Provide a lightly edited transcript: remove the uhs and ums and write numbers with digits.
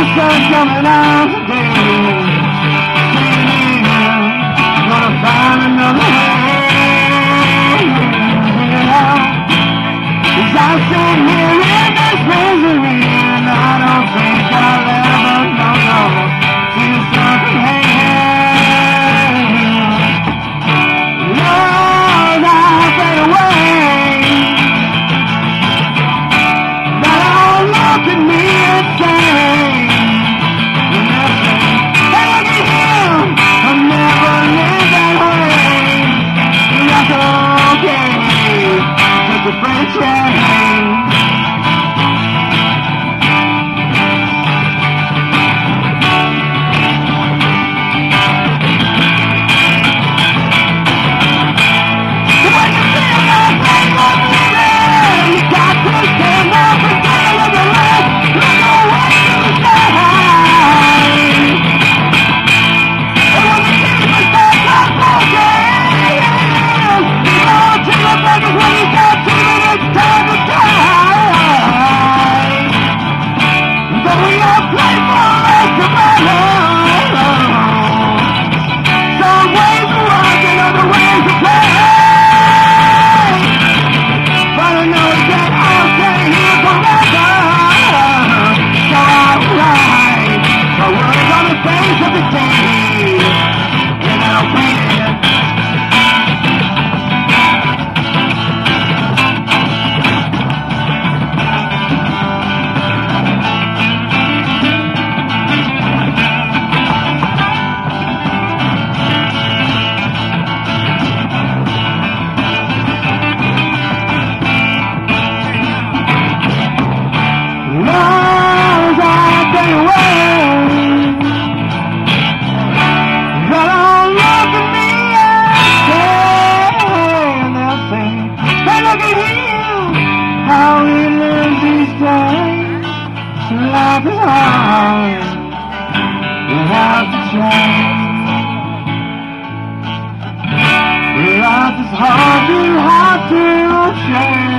sun's coming out today. Gonna find another way. 'Cause I sit here in this misery, and I don't think I'll ever see something. Hey, Lord, I'll fade away. But don't look at me and say, hey, look at him, I'll never live that way. That's okay, take a breath, yeah. How we live these days, life is hard, we have to change. Life is hard, you have to change.